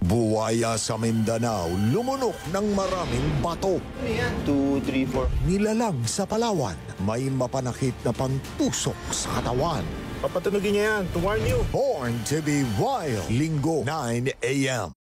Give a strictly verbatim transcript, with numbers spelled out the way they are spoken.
Buwaya sa Mindanao, lumunok ng maraming bato. two, three, four. Nilalang sa Palawan, may mapanakit na pangtusok sa katawan. Papatunogin niya yan to warn you. Born to be Wild, Linggo, nine a m